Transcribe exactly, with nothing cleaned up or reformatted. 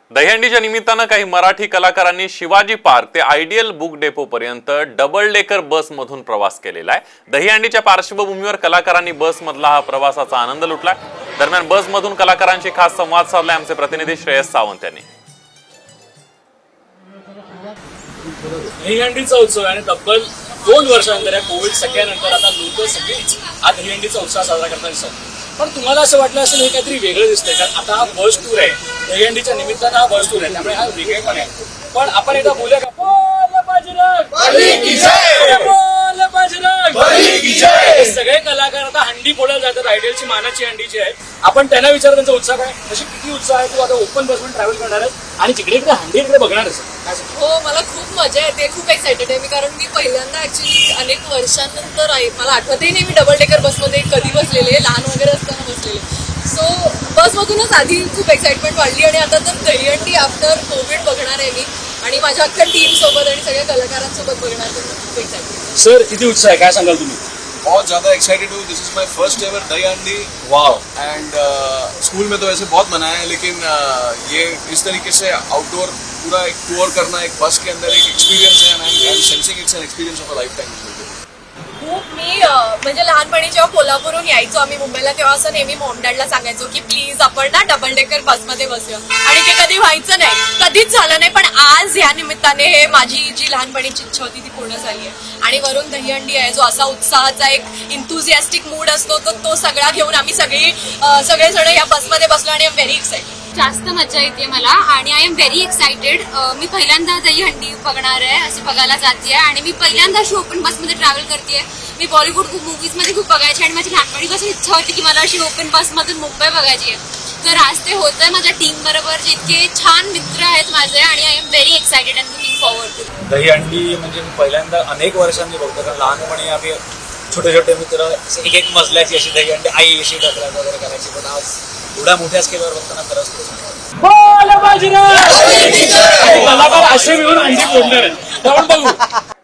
दहीहंडीच्या निमित्तानं काही मराठी कलाकारांनी शिवाजी पार्क ते आयडियल बुक डेपो पर्यंत डबल डेकर बस मधून प्रवास केलेला आहे। दहीहंडीच्या पार्श्वभूमीवर कलाकारांनी बस मधला हा प्रवासाचा आनंद लुटला। दरम्यान बस मधून कलाकारांशी खास संवाद साधलाय आमचे प्रतिनिधी श्रेयस सावंत यांनी। दहीहंडीचा उत्सव आणि तब्बल दोन वर्षानंतर या कोविड सगळ्यानंतर आता लोक सगळीच हा दहीहंडीचा उत्सव साजरा करताना दिसतात। पण तुम्हाला असं वाटलं असेल हे काहीतरी वेगळं दिसतंय, कारण आता हा बस टूर आहे, दहीहंडीच्या निमित्तानं हा बस टूर आहे, त्यामुळे हा वेगळे पण आहे। पण आपण एकदा बोलूया का बोल बाजीराव बली की जय, बोल बाजीराव बली की जय। सगळे कलाकार आता हंडी फोडायला जातात, आयडियलची मानाची हंडीची आहे। आपण त्यांना विचार त्यांचा उत्साह काय, तशी किती उत्साह आहे, तू आता ओपन बसमध्ये ट्रॅव्हल करणार आहे आणि तिकडे इकडे हंडी इकडे बघणार आहेस? हो, मला खूप मजा येते, खूप एक्साइटेड आहे मी, कारण मी पहिल्यांदा ऍक्च्युली अनेक वर्षांनंतर आहे, मला आठवतही नाही मी डबल डेकर बसमध्ये कधी बसलेले, लहान वगैरे असताना बसलेले। सो बसमधूनच आधी खूप एक्साइटमेंट वाढली आणि आता तर दहीहंडी आफ्टर कोविड बघणार आहे मी आणि माझ्या अख्ख्या टीम सोबत आणि सगळ्या कलाकारांसोबत बघणार, तर खूप एक्साइटेड। सर किती उत्साह आहे, काय सांगाल तुम्ही? बहुत ज़्यादा एक्साइटेड हूँ। This is my first ever Dahihandi. Wow. And school में तो वैसे बहुत मनाया है, लेकिन uh, ये इस तरीके से आउटडोर पूरा एक टूर करना एक बस के अंदर एक एक्सपीरियंस है, and I am sensing it's an experience of a lifetime. खूप मी म्हणजे लहानपणी जेव्हा कोल्हापूरहून यायचो आम्ही मुंबईला, तेव्हा असं नेहमी मॉम डॅडला सांगायचो की प्लीज आपण ना डबल डेकर बसमध्ये बसूया, आणि ते कधी व्हायचं नाही, कधीच झालं नाही। पण आज या निमित्ताने हे माझी जी लहानपणीची इच्छा होती ती पूर्ण झाली आहे। आणि वरून दहीहंडी आहे, जो असा उत्साहाचा एक इंथुझियास्टिक मूड असतो, तो तो सगळा घेऊन आम्ही सगळी सगळेजण या बसमध्ये बसलो आणि आय एम व्हेरी एक्साइटेड। जास्त मजा येते मला आणि आय एम व्हेरी एक्साइटेड। मी पहिल्यांदा दहीहंडी बघणार आहे, असे बघायला जाते आणि मी पहिल्यांदा अशी ओपन बसमध्ये ट्रॅव्हल करते। मी बॉलिवूड खूप मूवीजमध्ये खूप बघायची आणि माझी लहानपणीपासून इच्छा होती की मला अशी ओपन बसमधून मुंबई बघायची आहे, तर आज ते होतंय। माझ्या टीम बरोबर जे इतके छान मित्र आहेत माझे, आणि I am very excited and looking forward to. Dahihandi म्हणजे मी पहिल्यांदा अनेक वर्षांनी बघतो, कारण लहानपणी आम्ही छोटे छोटे मित्र एक एक मजल्याची अशी दहीहंडी आई अशी ढकलत वगैरे करायची, पण आज एवढ्या मोठ्या स्केलवर बघताना खरंच कलाकार असे मिळून अंडी फोडणार आहेत, आपण बघू।